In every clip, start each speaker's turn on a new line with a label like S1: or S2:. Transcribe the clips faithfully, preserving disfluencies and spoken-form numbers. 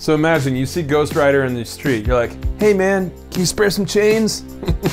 S1: So imagine you see Ghost Rider in the street, you're like, hey man, can you spare some chains?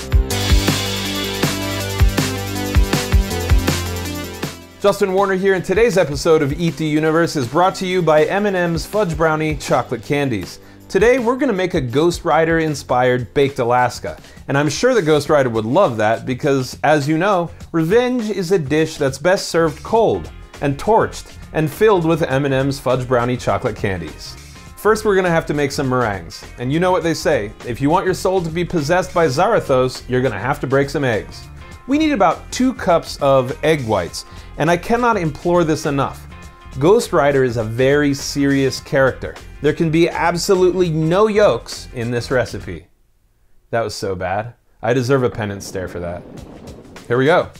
S1: Justin Warner here, and today's episode of Eat the Universe is brought to you by M and M's Fudge Brownie Chocolate Candies. Today we're gonna make a Ghost Rider inspired Baked Alaska, and I'm sure the Ghost Rider would love that because, as you know, revenge is a dish that's best served cold and torched and filled with M and M's Fudge Brownie Chocolate Candies. First we're gonna have to make some meringues, and you know what they say, if you want your soul to be possessed by Zarathos, you're gonna have to break some eggs. We need about two cups of egg whites, and I cannot implore this enough. Ghost Rider is a very serious character. There can be absolutely no yolks in this recipe. That was so bad. I deserve a penance stare for that. Here we go.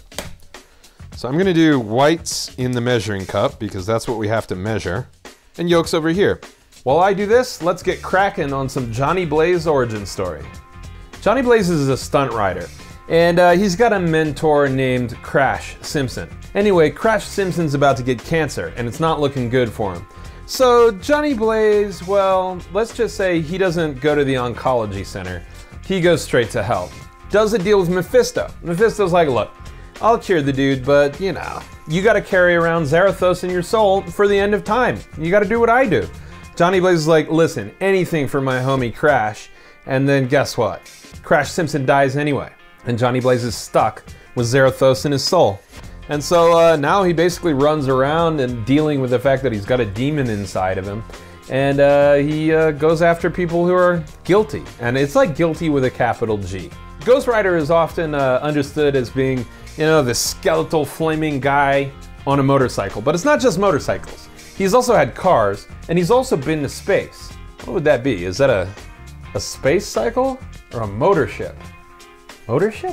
S1: So I'm gonna do whites in the measuring cup because that's what we have to measure, and yolks over here. While I do this, let's get cracking on some Johnny Blaze origin story. Johnny Blaze is a stunt rider, and uh, he's got a mentor named Crash Simpson. Anyway, Crash Simpson's about to get cancer, and it's not looking good for him. So Johnny Blaze, well, let's just say he doesn't go to the oncology center. He goes straight to hell. Does a deal with Mephisto. Mephisto's like, look, I'll cure the dude, but you know, you gotta carry around Zarathos in your soul for the end of time. You gotta do what I do. Johnny Blaze is like, listen, anything for my homie Crash, and then guess what? Crash Simpson dies anyway, and Johnny Blaze is stuck with Zarathos in his soul. And so uh, now he basically runs around and dealing with the fact that he's got a demon inside of him. And uh, he uh, goes after people who are guilty. And it's like guilty with a capital G. Ghost Rider is often uh, understood as being, you know, the skeletal flaming guy on a motorcycle. But it's not just motorcycles. He's also had cars, and he's also been to space. What would that be? Is that a, a space cycle or a motor ship? Motor ship?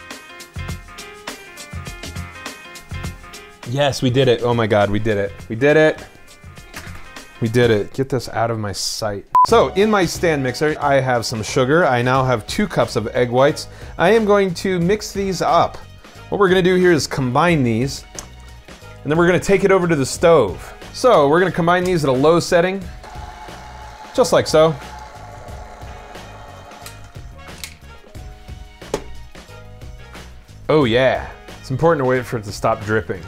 S1: Yes, we did it. Oh my God, we did it. We did it. We did it. Get this out of my sight. So in my stand mixer, I have some sugar. I now have two cups of egg whites. I am going to mix these up. What we're gonna do here is combine these, and then we're gonna take it over to the stove. So we're gonna combine these at a low setting, just like so. Oh yeah, it's important to wait for it to stop dripping.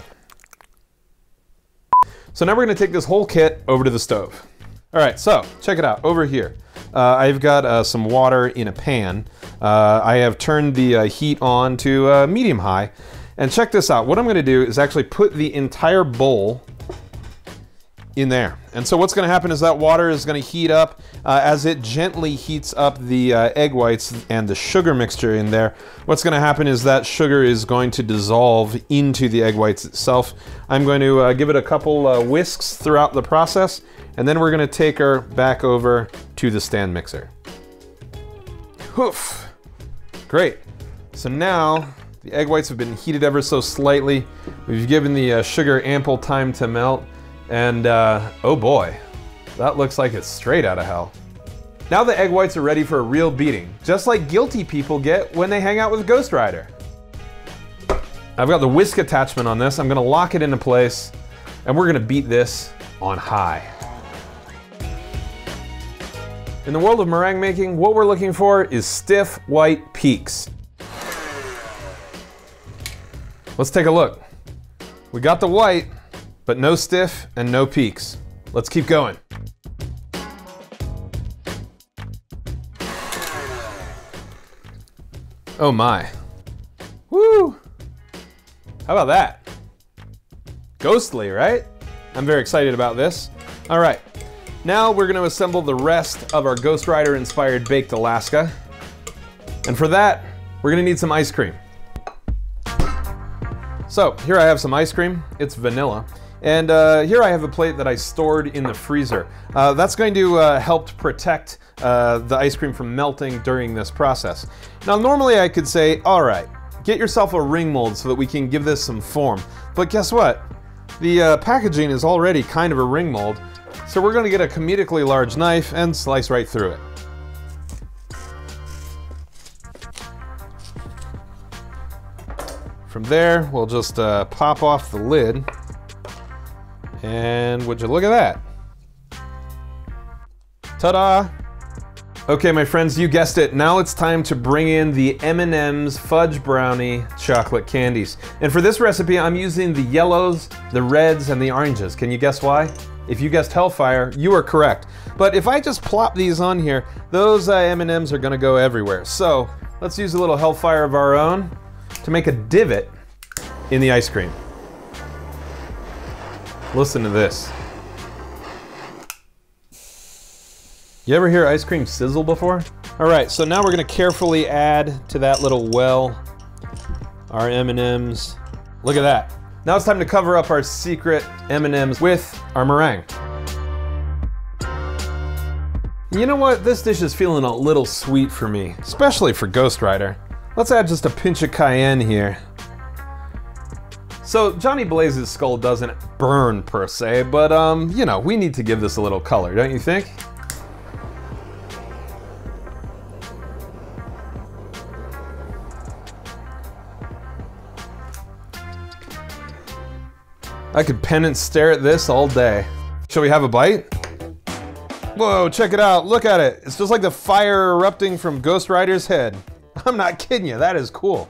S1: So now we're gonna take this whole kit over to the stove. All right, so check it out, over here. Uh, I've got uh, some water in a pan. Uh, I have turned the uh, heat on to uh, medium high. And check this out, what I'm gonna do is actually put the entire bowl in there. And so what's gonna happen is that water is gonna heat up. Uh, as it gently heats up the uh, egg whites and the sugar mixture in there, what's gonna happen is that sugar is going to dissolve into the egg whites itself. I'm going to uh, give it a couple uh, whisks throughout the process, and then we're gonna take her back over to the stand mixer. Hoof! Great. So now the egg whites have been heated ever so slightly. We've given the uh, sugar ample time to melt. And uh, oh boy, that looks like it's straight out of hell. Now the egg whites are ready for a real beating, just like guilty people get when they hang out with Ghost Rider. I've got the whisk attachment on this. I'm gonna lock it into place, and we're gonna beat this on high. In the world of meringue making, what we're looking for is stiff white peaks. Let's take a look. We got the white, but no stiff and no peaks. Let's keep going. Oh my. Woo! How about that? Ghostly, right? I'm very excited about this. All right, now we're gonna assemble the rest of our Ghost Rider inspired Baked Alaska. And for that, we're gonna need some ice cream. So here I have some ice cream, it's vanilla. And uh, here I have a plate that I stored in the freezer. Uh, that's going to uh, help protect uh, the ice cream from melting during this process. Now normally I could say, all right, get yourself a ring mold so that we can give this some form. But guess what? The uh, packaging is already kind of a ring mold, so we're gonna get a comedically large knife and slice right through it. From there, we'll just uh, pop off the lid. And would you look at that? Ta-da! Okay, my friends, you guessed it. Now it's time to bring in the M and M's Fudge Brownie Chocolate Candies. And for this recipe, I'm using the yellows, the reds, and the oranges. Can you guess why? If you guessed Hellfire, you are correct. But if I just plop these on here, those uh, M and M's are gonna go everywhere. So let's use a little Hellfire of our own to make a divot in the ice cream. Listen to this. You ever hear ice cream sizzle before? All right, so now we're gonna carefully add to that little well our M and M's. Look at that. Now it's time to cover up our secret M and M's with our meringue. You know what? This dish is feeling a little sweet for me, especially for Ghost Rider. Let's add just a pinch of cayenne here. So Johnny Blaze's skull doesn't burn per se, but um, you know, we need to give this a little color, don't you think? I could pen and stare at this all day. Shall we have a bite? Whoa, check it out, look at it. It's just like the fire erupting from Ghost Rider's head. I'm not kidding you, that is cool.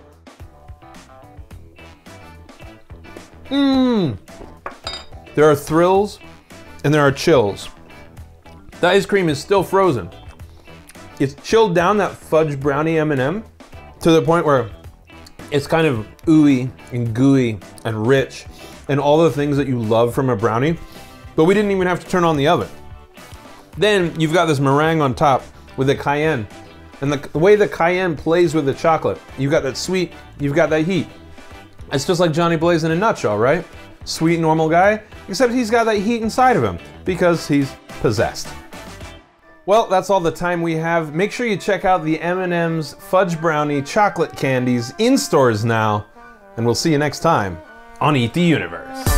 S1: Mmm. There are thrills and there are chills. The ice cream is still frozen. It's chilled down that fudge brownie M and M to the point where it's kind of ooey and gooey and rich and all the things that you love from a brownie, but we didn't even have to turn on the oven. Then you've got this meringue on top with the cayenne, and the, the way the cayenne plays with the chocolate, you've got that sweet, you've got that heat. It's just like Johnny Blaze in a nutshell, right? Sweet, normal guy, except he's got that heat inside of him because he's possessed. Well, that's all the time we have. Make sure you check out the M and M's Fudge Brownie Chocolate Candies in stores now, and we'll see you next time on Eat the Universe.